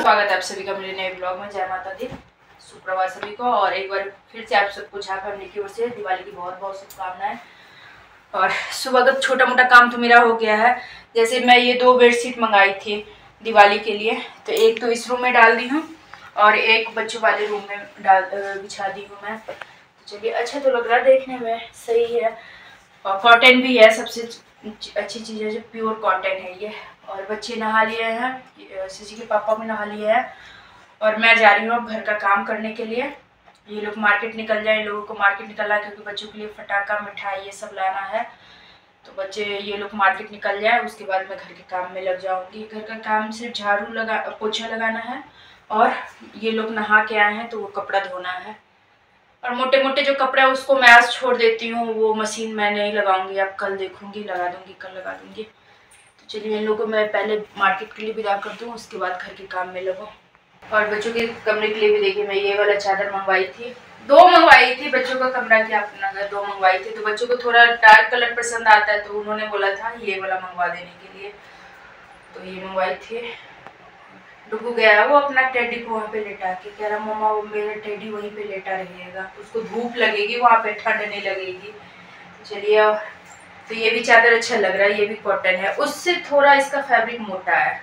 स्वागत है आप सभी का मेरे नए ब्लॉग में। जय माता दी, सुप्रभात सभी को। और एक बार फिर से आप सबको झा फैमिली की ओर से दिवाली की बहुत बहुत शुभकामनाएं। और सुबह का छोटा मोटा काम तो मेरा हो गया है। जैसे मैं ये 2 बेडशीट मंगाई थी दिवाली के लिए, तो एक तो इस रूम में डाल दी हूँ और एक बच्चों वाले रूम में बिछा दी हूँ मैं। तो चलिए, अच्छा तो लग रहा है देखने में, सही है। और कॉटन भी है, सबसे अच्छी चीज़ है जो प्योर कॉटन है ये। और बच्चे नहा लिए हैं, सीसी के पापा भी नहा लिए हैं और मैं जा रही हूँ अब घर का काम करने के लिए। ये लोग मार्केट निकल जाए, इन लोगों को मार्केट निकलना है क्योंकि बच्चों के लिए फटाका मिठाई ये सब लाना है। तो बच्चे ये लोग मार्केट निकल जाए, उसके बाद मैं घर के काम में लग जाऊँगी। घर का काम सिर्फ झाड़ू पोछा लगाना है और ये लोग नहा के आए हैं तो वो कपड़ा धोना है। और मोटे मोटे जो कपड़े हैं उसको मैं आज छोड़ देती हूँ, वो मशीन मैं नहीं लगाऊंगी, अब कल देखूंगी, लगा दूंगी, कल लगा दूंगी। तो चलिए, इन लोगों को मैं पहले मार्केट के लिए विदा कर दूँ, उसके बाद घर के काम में लगूँ। और बच्चों के कमरे के लिए भी देखिए, मैं ये वाला चादर मंगवाई थी, 2 मंगवाई थी। बच्चों का कमरा क्या अपना घर 2 मंगवाई थी। तो बच्चों को थोड़ा डार्क कलर पसंद आता है तो उन्होंने बोला था ये वाला मंगवा देने के लिए, तो ये मंगवाई थी। डुगू गया वो अपना टेडी को वहाँ पे लेटा के, कह रहा मम्मा वो मेरा टेडी वहीं पे लेटा रहेगा, उसको धूप लगेगी वहाँ पे, ठंड नहीं लगेगी। चलिए, तो ये भी चादर अच्छा लग रहा है, ये भी कॉटन है, उससे थोड़ा इसका फैब्रिक मोटा है।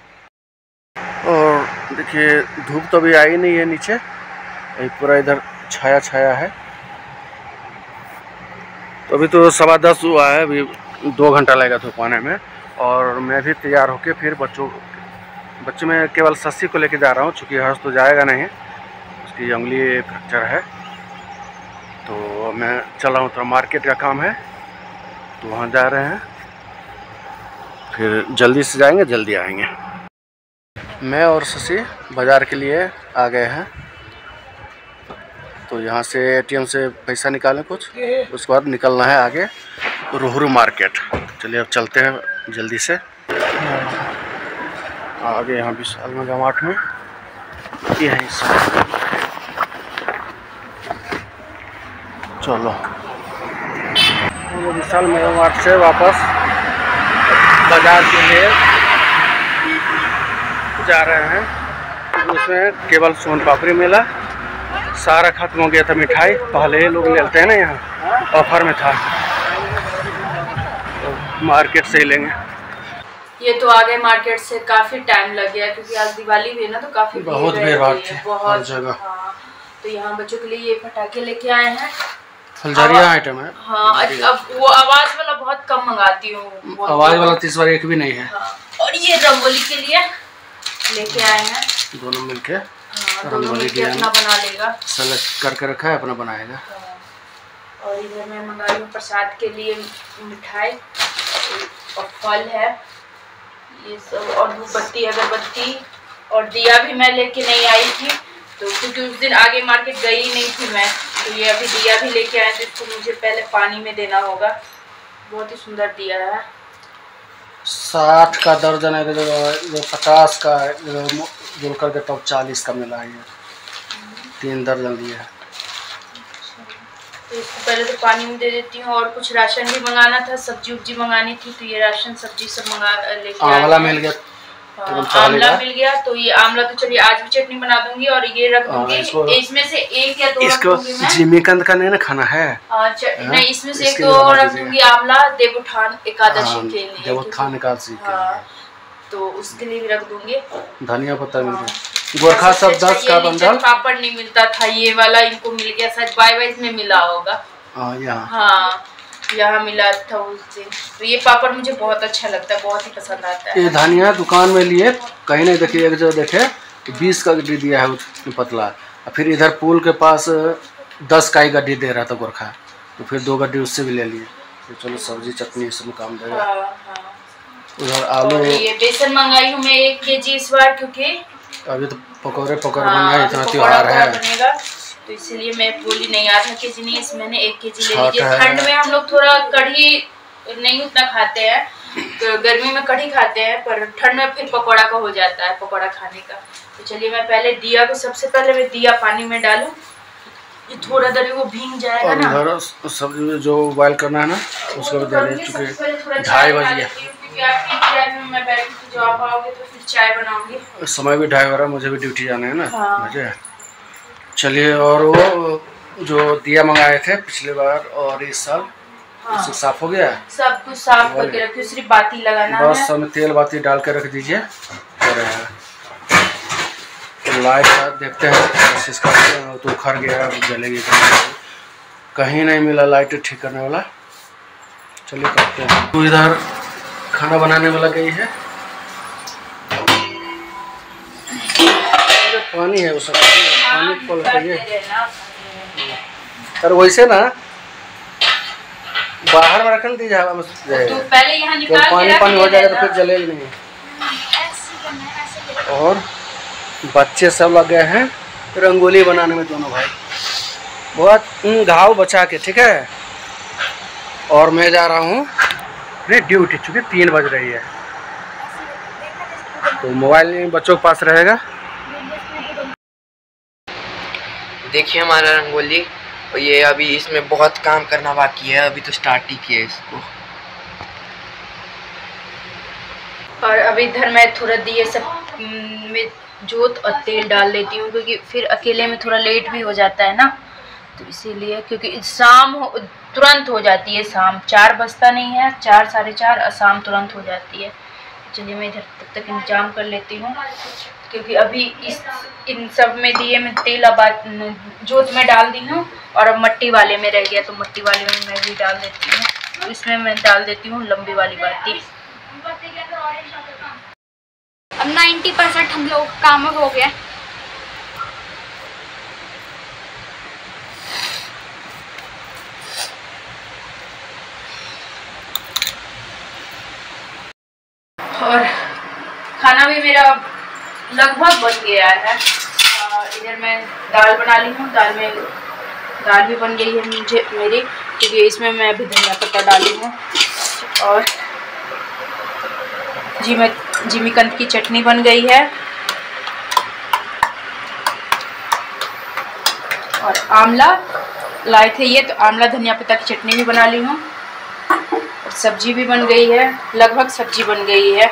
और देखिए धूप तो अभी आई नहीं है नीचे, पूरा इधर छाया छाया है। तो अभी तो 10:15 हुआ है, अभी 2 घंटा लगेगा धूप आने में। और मैं भी तैयार होके फिर बच्चे में केवल सस्सी को लेके जा रहा हूँ, चूँकि हर्ष तो जाएगा नहीं, उसकी उंगली फ्रैक्चर है। तो मैं चला हूँ, तो मार्केट का काम है तो वहाँ जा रहे हैं, फिर जल्दी से जाएंगे जल्दी आएंगे। मैं और शशि बाज़ार के लिए आ गए हैं, तो यहाँ से ATM से पैसा निकालें कुछ, उसके बाद निकलना है आगे रोहरू मार्केट। चलिए अब चलते हैं जल्दी से आगे। यहाँ विशाल मेगा मार्ट में यहीं से चलो, विशाल मेगा मार्ट से वापस बाज़ार के लिए जा रहे हैं। उसमें केवल सोन पापड़ी मिला, सारा खत्म हो गया था। मिठाई पहले ही लोग लेते हैं ना, यहाँ ऑफर में था, तो मार्केट से ही लेंगे। ये तो आ गए मार्केट से, काफी टाइम लग गया क्योंकि आज दिवाली भी है ना, तो काफी बहुत भीड़ थी बहुत जगह। हाँ, तो यहाँ बच्चों के लिए ये पटाखे लेके आए हैं, फुलझड़िया आइटम है। हाँ, अब वो आवाज वाला बहुत कम मंगाती हूँ, आवाज वाला तो इस बार एक भी नहीं है। हाँ, और ये रंगोली के लिए लेके आए हैं, दोनों मिलके। हाँ, दोनों मिलके अपना बना लेगा, सेलेक्ट करके रखा है, अपना बनाएगा। हाँ। और इधर मैं मंगाई हूँ प्रसाद के लिए मिठाई और फल है ये सब, और धूपबत्ती अगरबत्ती और दिया भी मैं लेके नहीं आई थी, तो क्योंकि उस दिन आगे मार्केट गई नहीं थी मैं, तो ये अभी दिया भी लेके आए, तो इसको मुझे पहले पानी में देना होगा। बहुत ही सुंदर दिया है, 60 का दर्जन है, जो 50 का जोड़ करके तब 40 का मिला है। ये 3 दर्जन दिया है। तो इसको पहले तो पानी में दे देती हूँ। और कुछ राशन भी मंगाना था, सब्जी उब्जी मंगानी थी, तो ये राशन सब्जी सब लेके आंवला मिल गया। आंवला मिल गया, तो ये आंवला तो चलिए आज भी चटनी बना दूंगी और ये रख दूंगी। इसमें से 1 या 2 रख दूंगी मैं। जिमीकंद का नहीं ना खाना है, नहीं, इसमें से 1-2 रख दूंगी आंवला देवोत्थान एकादशी के लिए, देवोत्थान एकादशी के लिए, तो उसके लिए भी रख दूंगी। धनिया पत्ता मिल गया। गोरखा सब 10 का बंडल। पापड़ नहीं मिलता था, ये वाला इनको मिल गया, शायद बाय में मिला होगा। हाँ, यहाँ मिला था उस दिन। तो ये पापड़ मुझे बहुत अच्छा लगता है, बहुत ही पसंद आता है। ये धनिया दुकान में लिए, कहीं नहीं देखिए, एक जगह देखे तो 20 का गड्डी दिया है पतला, और फिर इधर पुल के पास 10 का ही गड्डी दे रहा था गोरखा, तो फिर 2 गड्डी उससे भी ले लिए। तो चलो सब्जी चटनी सब काम देगा। उधर आलू, ये बेसन मंगाई हूँ मैं 1 kg इस बार, क्योंकि अभी तो पकौड़े बन गए, इतना त्योहार है बनेगा, तो इसलिए मैं बोली नहीं, आधा kg नहीं, इसमें मैंने 1 kg ले लीजिए। ठंड में हम लोग थोड़ा कढ़ी नहीं उतना खाते हैं, तो गर्मी में कढ़ी खाते हैं, पर ठंड में फिर पकौड़ा का हो जाता है, पकौड़ा खाने का। तो चलिए, मैं पहले दिया को, सबसे पहले मैं दिया पानी में डालूं, ये थोड़ा देर वो भीग जाएगा ना। सब्जी जो बॉयल करना है ना, उसको भी दे दें, क्योंकि 2:30 बज गया। मैं मैं बैठी थी, जो आप आओगे तो फिर चाय बनाऊंगी। समय भी 2:30 हो रहा है, मुझे भी ड्यूटी जाना है ना। हाँ। मुझे चलिए। और वो जो दिया मंगाए थे पिछले बार और इस साल, हाँ। उससे साफ हो गया? सब कुछ साफ करके रखियो, सिर्फ बाती लगाना है। बस सब तेल बाती डाल के रख दीजिए। और तो लाइट देखते हैं, कोशिश करते हैं। तो उखड़ गया, जलेगी कहीं नहीं मिला लाइट ठीक करने वाला। चलिए करते हैं। तो इधर खाना बनाने वाला गई है। पानी है उस पानी को लगाइए। अरे वैसे ना बाहर में रखने दीजिए, हवा में तो पहले यहाँ निकाल पानी पानी हो जाएगा तो फिर जलेगी नहीं। और बच्चे सब लग गए हैं रंगोली बनाने में, दोनों भाई बहुत घाव बचा के। ठीक है। और मैं जा रहा हूँ अपनी ड्यूटी, चूँकि 3 बज रही है। तो मोबाइल बच्चों के पास रहेगा। देखिए हमारा रंगोली, और ये अभी इसमें बहुत काम करना बाकी है, अभी तो स्टार्ट ही किया है इसको। और अभी इधर मैं थोड़ा दिए सब में जोत और तेल डाल देती हूँ, क्योंकि फिर अकेले में थोड़ा लेट भी हो जाता है ना, तो इसीलिए। क्योंकि शाम तुरंत हो जाती है, शाम 4 बजता नहीं है, 4 साढ़े 4 और शाम तुरंत हो जाती है। चलिए मैं इधर तब तक इंतजाम कर लेती हूँ, क्योंकि अभी इन सब में दिए में तेल अब जोत में डाल दी हूँ, और अब मट्टी वाले में रह गया, तो मट्टी वाले में मैं भी डाल देती हूँ। इसमें मैं डाल देती हूँ लंबी वाली बाती। अब 90% हम लोग काम हो गया। और खाना भी मेरा लगभग बन गया है। इधर मैं दाल बना ली हूँ, दाल भी बन गई है मेरी, क्योंकि इसमें मैं अभी धनिया पत्ता डाली हूँ। और जिमीकंद की चटनी बन गई है, और आंवला लाए थे ये, तो आंवला धनिया पत्ता की चटनी भी बना ली हूँ, और सब्जी भी बन गई है, लगभग सब्जी बन गई है।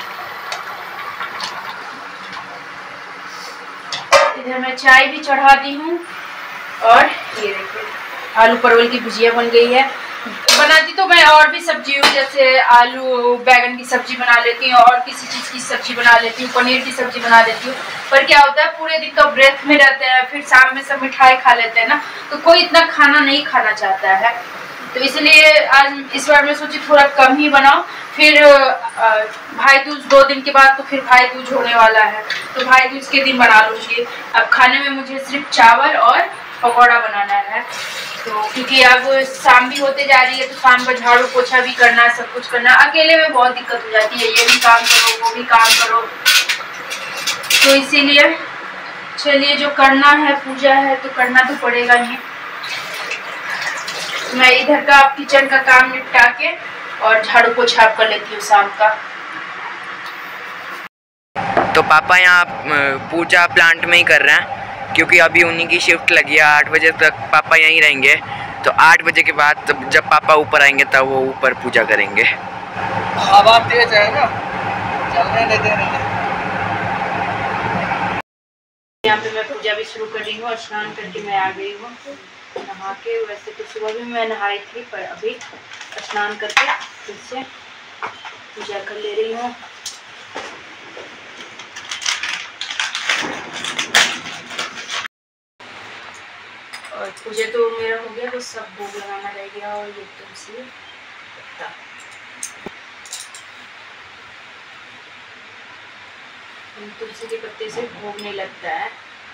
इधर मैं चाय भी चढ़ा दी हूँ, और ये देखिए आलू परवल की भुजिया बन गई है। बनाती तो मैं और भी सब्जी हूँ, जैसे आलू बैगन की सब्जी बना लेती हूँ, और किसी चीज़ की सब्जी बना लेती हूँ, पनीर की सब्जी बना लेती हूँ। पर क्या होता है, पूरे दिन का ब्रेथ में रहते हैं, फिर शाम में सब मिठाई खा लेते हैं ना, तो कोई इतना खाना नहीं खाना चाहता है। तो इसलिए आज इस बार मैं सोची थोड़ा कम ही बनाओ। फिर भाई दूज 2 दिन के बाद, तो फिर भाई दूज होने वाला है, तो भाई दूज के दिन बना लूँगी। अब खाने में मुझे सिर्फ चावल और पकौड़ा बनाना है, तो क्योंकि अब शाम भी होते जा रही है, तो शाम का झाड़ू पोछा भी करना है, सब कुछ करना है। अकेले में बहुत दिक्कत हो जाती है, ये भी काम करो वो भी काम करो, तो इसीलिए चलिए जो करना है, पूजा है तो करना तो पड़ेगा ही। मैं इधर का किचन का काम निपटा के और झाड़ू पोछा कर लेती हूँ शाम का। तो पापा यहाँ पूजा प्लांट में ही कर रहे हैं, क्योंकि अभी उन्हीं की शिफ्ट लगी है। 8 बजे तक पापा यहीं रहेंगे, तो 8 बजे के बाद जब पापा ऊपर आएंगे तब वो ऊपर पूजा करेंगे। हवा तेज है ना, चलने नहीं दे रही है। यहाँ पे मैं पूजा भी शुरू कर रही हूँ, और स्नान करके मैं आ गई हूँ नहा के। वैसे तो सुबह भी मैं नहाई थी, पर अभी स्नान करके फिर से पूजा कर ले रही हूँ। और पूजा तो मेरा हो गया, बस सब भोग लगाना रह गया। और ये तुलसी पत्ता, तुलसी के पत्ते से भोग नहीं लगता है।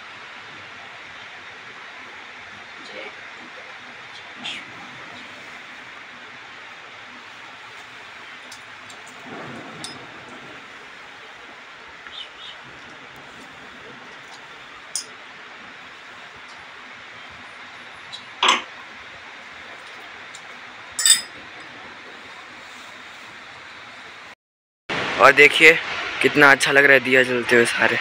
और देखिए कितना अच्छा लग रहा है दिया जलते हुए सारे।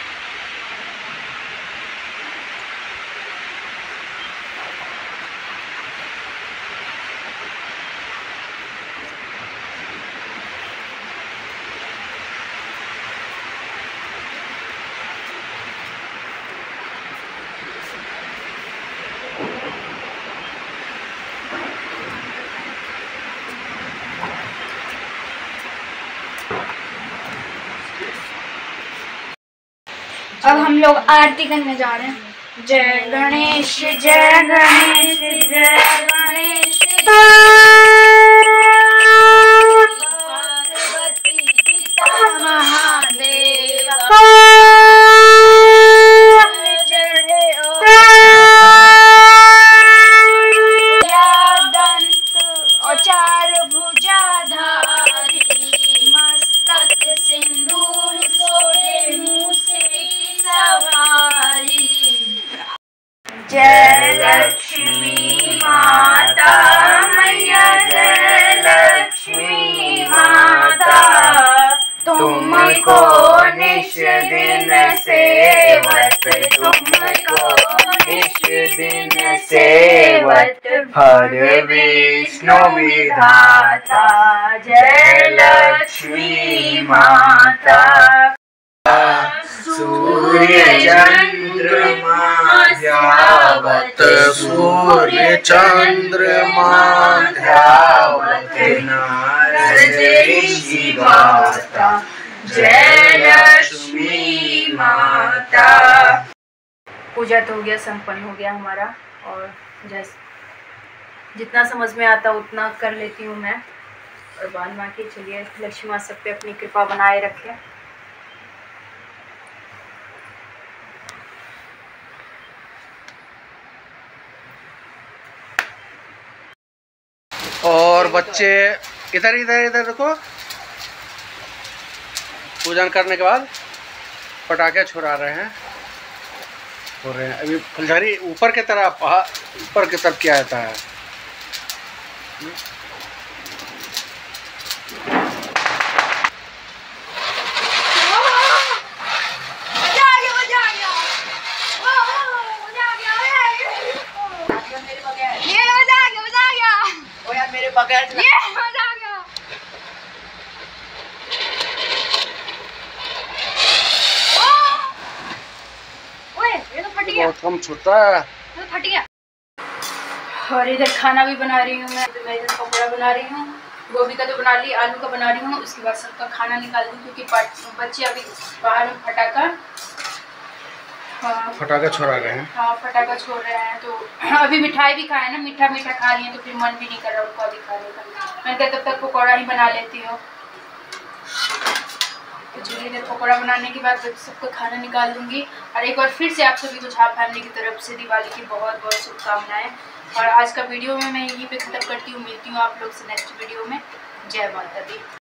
अब हम लोग आरती करने जा रहे हैं। जय गणेश जय गणेश जय गणेश महादेव दंत और चार भुजाधारी मस्तक सिंदूर सोहे मूसे की सवारी। जय लक्ष्मी माता मैया जय लक्ष्मी माता तुमको निश दिन सेवत तुमको निश दिन सेवत हर विष्णु विधाता जय लक्ष्मी माता। सूर्य चंद्रमा ध्यावत सूर्य चंद्रमा ध्यावत नारद ऋषि गाता जय लक्ष्मी माता। पूजा तो हो गया, संपन्न हो गया हमारा। और जितना समझ में आता उतना कर लेती हूँ मैं। और बाद में के चलिए लक्ष्मी माँ सब पे अपनी कृपा बनाए रखे। और बच्चे इधर इधर इधर देखो, पूजन करने के बाद पटाखे छुड़ा रहे हैं, हो रहे हैं। अभी फुलझड़ी ऊपर की तरफ, ऊपर की तरफ किया जाता है। मेरे बगैर बहुत कम छूटता है। फट गया। और इधर खाना भी बना रही हूँ मैं इधर पकौड़ा बना रही हूँ, गोभी का तो बना ली, आलू का बना रही हूँ। उसके बाद सबका खाना निकाल दूँ क्योंकि बच्चे अभी बाहर में फटाखा छोड़ा रहे हैं। हाँ फटाखा छोड़ रहे हैं। तो अभी मिठाई भी खाए ना, मीठा मीठा खा लिए तो फिर मन भी नहीं कर रहा उनको अभी खाने का। मैं तब तक पकौड़ा ही बना लेती हूँ। तो चलिए इधर पकौड़ा बनाने के बाद सबको खाना निकाल दूंगी। और एक बार फिर से आप सभी को झाप फैमिली की तरफ से दिवाली की बहुत बहुत शुभकामनाएं। और आज का वीडियो में मैं यहीं पे ख़त्म करती हूँ। मिलती हूँ आप लोग से नेक्स्ट वीडियो में। जय माता दी।